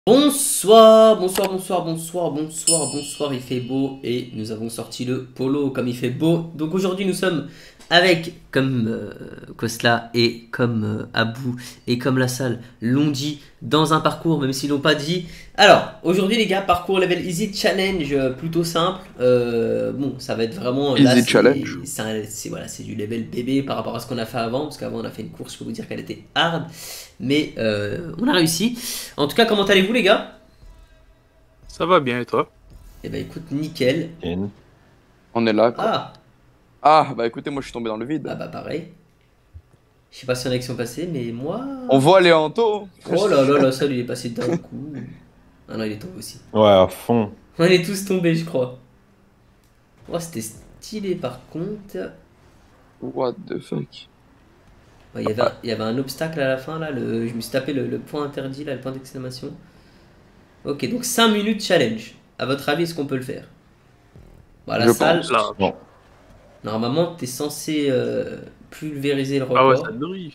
Bonsoir, bonsoir, il fait beau et nous avons sorti le polo comme il fait beau. Donc aujourd'hui nous sommes avec, comme Kosla et comme Abou et comme la salle l'ont dit, dans un parcours, même s'ils l'ont pas dit. Alors, aujourd'hui les gars, parcours level easy challenge plutôt simple. Bon, ça va être vraiment, là Easy challenge. voilà, c'est du level bébé par rapport à ce qu'on a fait avant, parce qu'avant on a fait une course, je peux vous dire qu'elle était hard, mais on a réussi. En tout cas, comment allez-vous les gars? Ça va bien et toi? Eh ben écoute, nickel. On est là, quoi. Ah, Ah, bah écoutez, moi je suis tombé dans le ah vide. bah pareil. Je sais pas si y en a qui sont passés, mais moi... On voit Léanto. Oh là là là, ça lui est passé d'un coup. Ah non, il est tombé aussi. Ouais, à fond. On est tous tombés, je crois. Oh, c'était stylé par contre. What the fuck? Ouais, il y avait un obstacle à la fin, là. Je me suis tapé le point interdit, là, le point d'exclamation. Ok, donc 5 minutes challenge. À votre avis, est-ce qu'on peut le faire? Bon, à la Je salle, pense. Là. Bon. normalement, t'es censé pulvériser le Ah ouais, ça record. nourrit.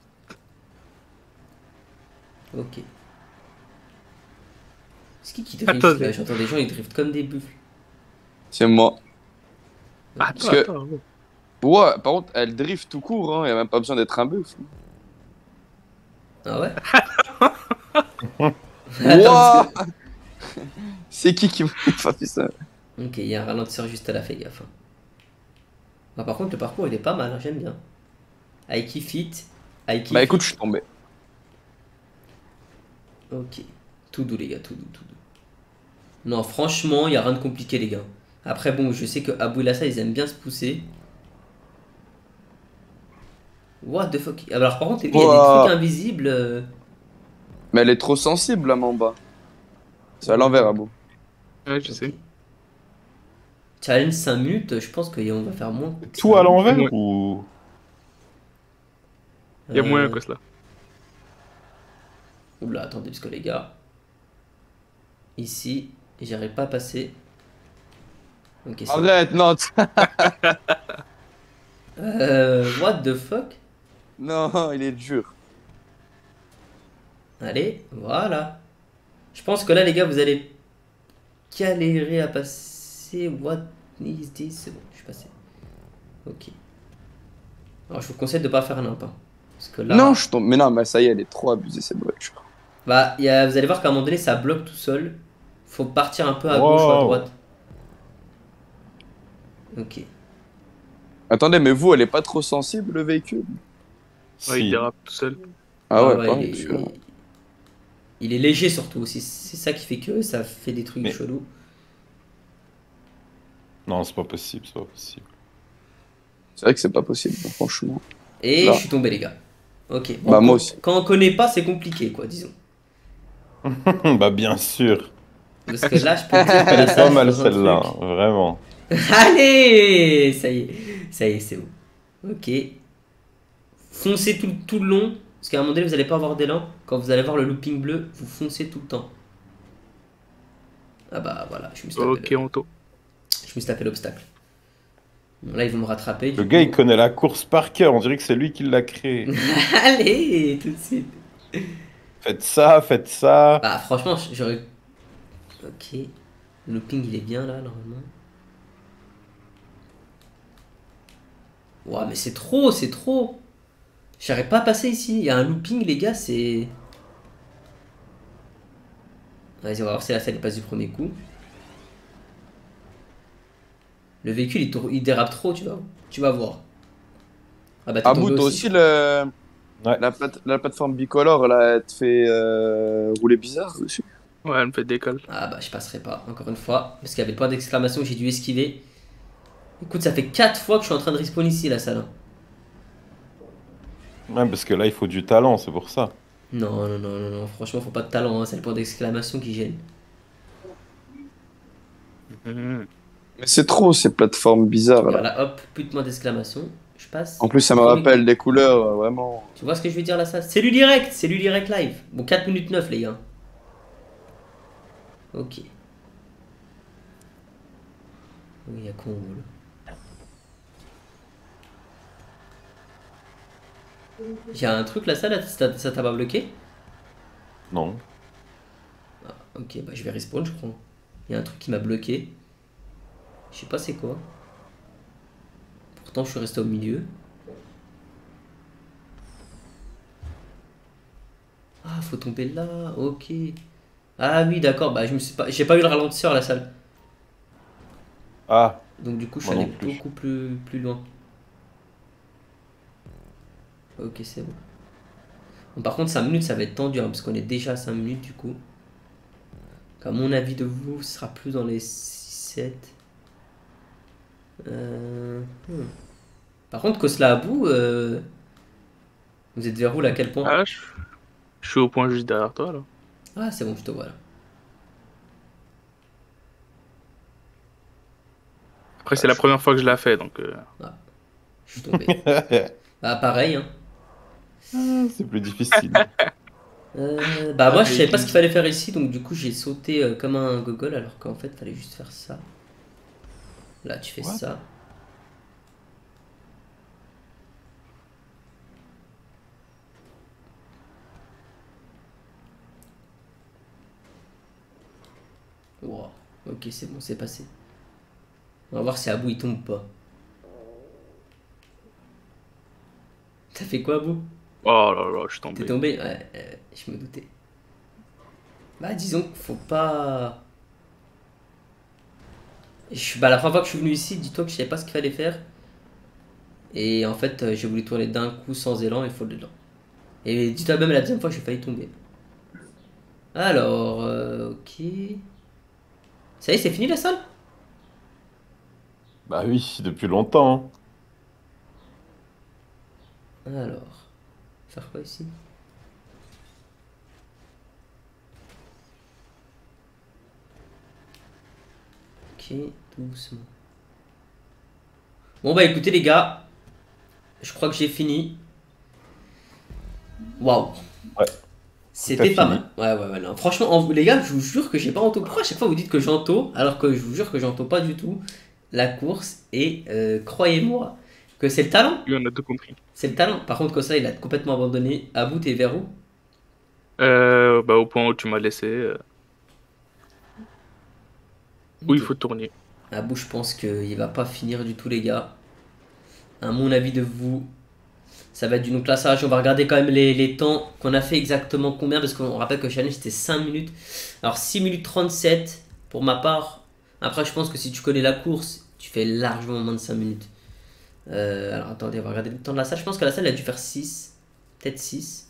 Ok. C'est qui drift là? Attendez. J'entends des gens, ils driftent comme des buffles. C'est moi. Parce Attends, que, attends. ouais, par contre, elle drift tout court, hein. Y a même pas besoin d'être un buff. Ah ouais? Attends, What? C'est qui m'a fait ça? Ok, il y a un ralentisseur juste à la fais gaffe. Hein. Ah, par contre, le parcours il est pas mal, hein, j'aime bien. Aiki fit, Aiki Bah fit. écoute, je suis tombé. Ok. Tout doux, les gars, tout doux, tout doux. Non, franchement, il y a rien de compliqué, les gars. Après, bon, je sais que Abou et Lassa, ils aiment bien se pousser. What the fuck? Alors, par contre, il y a des trucs Wow. invisibles. Mais elle est trop sensible, là, Mamba. C'est à l'envers, Abou. Ouais, je Ok. sais. Challenge 5 minutes, je pense qu'on va faire moins que Tout 5 à minutes. l'envers Ouais. ou... Il y a moyen Euh... que cela. Oula, attendez, parce que les gars, ici, j'arrive pas à passer. Ok, c'est bon. Arrête, non. What the fuck? Non, il est dur. Allez, voilà. Je pense que là, les gars, vous allez galérer à passer. What is this? C'est bon, je suis passé. Ok. Alors, je vous conseille de pas faire un hein. Parce que Non, là, je tombe. Mais non, mais ça y est, elle est trop abusée, cette voiture. bah, vous allez voir qu'à un moment donné, ça bloque tout seul. Faut partir un peu à gauche ou à Wow. droite. Ok. Attendez, mais vous, elle est pas trop sensible, le véhicule? Ouais, il Si. dérape tout seul. Ah ouais, Ouais, pareil, celui-là. il est léger surtout aussi. C'est ça qui fait que ça fait des trucs Mais- chelous. Non, c'est pas possible, c'est pas possible. C'est vrai que c'est pas possible, franchement. Et Là. je suis tombé, les gars. Ok. Bon, Bah, moi aussi. quand on connaît pas, c'est compliqué, quoi, disons. Bah bien sûr. Parce que là, je peux te dire que Elle la est pas salle, je suis mal dans un celle-là, truc. hein, vraiment. Allez! Ça y est, c'est bon. Ok. Foncez tout le long. Parce qu'à un moment donné, vous allez pas avoir d'élan. Quand vous allez voir le looping bleu, vous foncez tout le temps. Ah bah voilà, Ok, on tourne. je me suis tapé l'obstacle. Bon, là, ils vont me rattraper. Le Du gars, il coup. connaît la course par cœur, on dirait que c'est lui qui l'a créé. Allez, tout de suite. Faites ça, faites ça. Bah franchement, j'aurais. Ok. Le looping, il est bien là, normalement. Ouah, mais c'est trop, c'est trop. J'arrive pas à passer ici. Il y a un looping, les gars, c'est. Vas-y, on va voir si la salle passe du premier coup. Le véhicule, il dérape trop, tu vois. Tu vas voir. Ah bah t'es Ah, tombé bout, toi aussi. aussi, Ouais. la plateforme bicolore, là, elle te fait rouler bizarre dessus. Ouais, elle me fait décolle. Ah bah je passerai pas, encore une fois. Parce qu'il y avait le point d'exclamation, j'ai dû esquiver. Écoute, ça fait 4 fois que je suis en train de respawn ici, la salle. Ouais, parce que là, il faut du talent, c'est pour ça. Non, non, non, non, non, franchement, faut pas de talent, hein. C'est le point d'exclamation qui gêne. Mhm. Mais c'est trop, ces plateformes bizarres, Regarde là. là, hop, plus de point d'exclamation. Je passe. En plus, ça me Premier rappelle coup. des couleurs, vraiment. Tu vois ce que je veux dire là, ça? C'est lui direct live. Bon, 4 minutes 9, les gars. Ok. Oui, il y a con, là. Il y a un truc là, ça t'a pas bloqué? Non. Ok, Ok, bah je vais respawn, je crois. Il y a un truc qui m'a bloqué. Je sais pas c'est quoi. Pourtant, je suis resté au milieu. Ah, faut tomber là. Ok. Ah oui, d'accord. Bah, je me suis pas... j'ai pas eu le ralentisseur à la salle. Ah, Donc du coup, je suis moi allé non plus. beaucoup plus loin. Ok, c'est bon. Bon, par contre, 5 minutes, ça va être tendu, hein, parce qu'on est déjà à 5 minutes du coup. Donc, à mon avis de vous, ce sera plus dans les 6-7. Par contre, Kosla Abou, vous êtes vers où là, à quel point? Ah, je suis au point juste derrière toi, là. Ah, c'est bon, je te vois là. Après, c'est la première fois que je la fais, donc... Ah, je suis tombé. Bah, pareil, hein. C'est plus difficile. Bah, Ah, moi, je mais savais pas ce qu'il fallait faire ici, donc du coup, j'ai sauté comme un gogol, alors qu'en fait, fallait juste faire ça. Là, tu fais What? ça. Wow. Ok, c'est bon, c'est passé. On va voir si Abou il tombe ou pas. T'as fait quoi, Abou? Oh là là, je suis T'es tombé. tombé? Ouais, je me doutais. Bah, disons qu'il faut pas. Bah, la première fois que je suis venu ici, dis-toi que je savais pas ce qu'il fallait faire. Et en fait, j'ai voulu tourner d'un coup sans élan et faute dedans. Et dis-toi même la deuxième fois, j'ai failli tomber. Alors, ok. Ça y est, c'est fini la salle? Bah oui, depuis longtemps. Alors, faire quoi ici? Ok, doucement. Bon bah écoutez les gars, je crois que j'ai fini. Waouh, Ouais, c'était t'as pas fini. mal. Ouais, non. Franchement, les gars, je vous jure que j'ai pas ento. Pourquoi à chaque fois vous dites que j'ento alors que je vous jure que j'ento pas du tout la course et croyez-moi que c'est le talent. Lui, on a tout compris. C'est le talent. Par contre, Kossa, il a complètement abandonné. Abou, t'es vers où? Bah, au point où tu m'as laissé, où il Ok. faut tourner. Abou, je pense qu'il va pas finir du tout, les gars. À mon avis de vous, ça va être du classage. On va regarder quand même les temps qu'on a fait exactement combien. Parce qu'on rappelle que le challenge c'était 5 minutes. Alors 6 minutes 37 pour ma part. Après, je pense que si tu connais la course, tu fais largement moins de 5 minutes. Alors attendez, on va regarder le temps de la salle. Je pense que la salle a dû faire 6. Peut-être 6.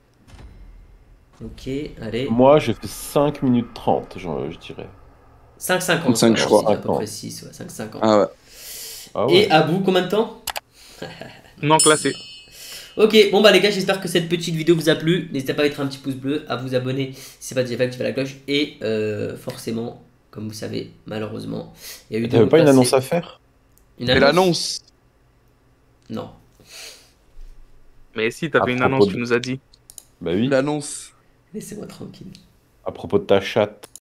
Ok, allez. Moi, j'ai fait 5 minutes 30, je dirais. 5,50 je 5, crois je aussi. crois. À peu près 50. 6, ouais, 5,50. Ah ouais. Ah Et ouais. Abou, combien de temps? Non classé. Ok, bon bah les gars, j'espère que cette petite vidéo vous a plu. N'hésitez pas à mettre un petit pouce bleu, à vous abonner si c'est pas déjà fait, activer la cloche. Et forcément, comme vous savez, malheureusement, il y a eu T'avais deux pas une passés. annonce à faire? Une Et annonce? l'annonce. Non. Mais si, t'as À fait une propos annonce, de... tu nous as dit. Bah oui, L'annonce. Laissez-moi tranquille. à propos de ta chatte.